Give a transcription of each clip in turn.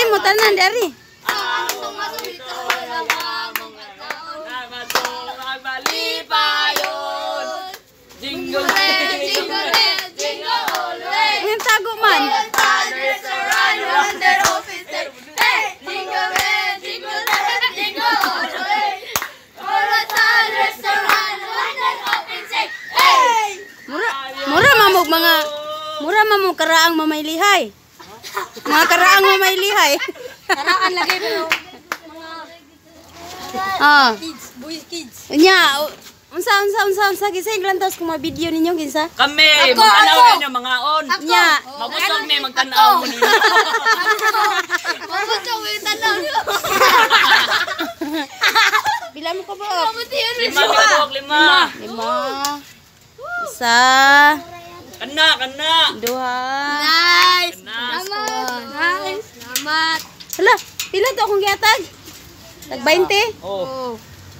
mo tanan dari. Jingle bell, jingle bell, jingle all the way. Ang tago man. Mura mamog karaang mamailihay. Mga karaang mamailihay. Karaan lagi pero Ah. kids, boys kids. Nya, unsa gising lantas kung ma-video ninyo kinsa? Kami, magtanaw ninyo mga on. Nya, Mabusog may magtanaw mo ninyo. Mabusog yung tanaw nila. bila mo ka ba? Lima, mirok, lima. 5. Isa, Kana. duha. Nice. Kana. Nice. Salamat. Hala, pila to akong gihatag? Tag 20? Oh.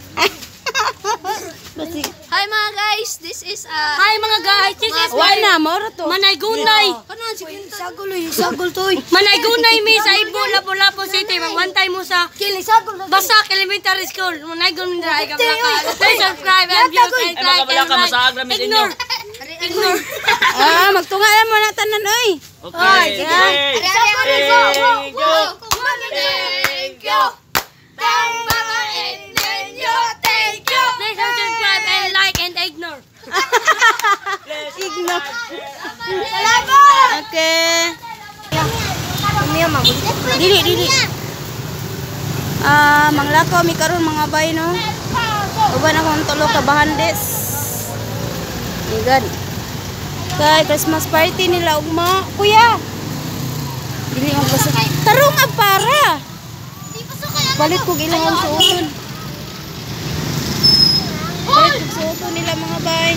Basi. Hi mga guys, this is Hi mga guys, this is Wala, maura to. Manay-gunay. Kanon si sagol toy. Manay-gunay mi sa Ibo, Lapu-Lapu City. One time mo sa Basak Elementary School. Manay-gunay ka blaka. Please subscribe and view and Ay, like magkabala and ka, like. masaag namin ninyo. Ignore. Magtunga na mo na tanan oy. Okay. Thank you. Thank you. Please subscribe and like and ignore. Ignore. Salamat. Okay. Dili. Manglakaw mi karon mga bay no. Uban akong tulo ka bahandes. Igad. Kay Christmas party nila ugma. Kuya. Dili mo basta. Tarong para. Balik ko ilang suoton. Balik ko suoton nila mga bay.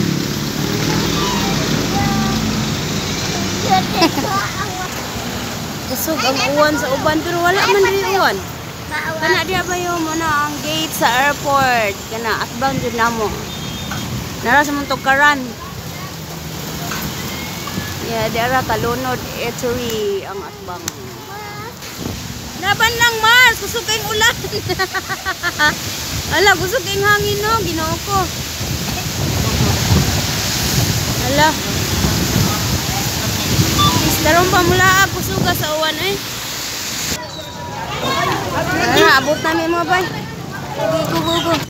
Kusog ang uwan sa uban pero wala man rin uwan. Kana diya ba yung muna ang gate sa airport. Kana atbang jud namo. Nara sa mong tukaran. Yeah, diara kalunod eatery ang atbang. Laban lang Mars, kusog kayong ulan. Ala, kusog kayong hangin no, ginoo ko. Ala. Darong pamula kusuga sa uwan eh. Abot namin mga bay. Gugu.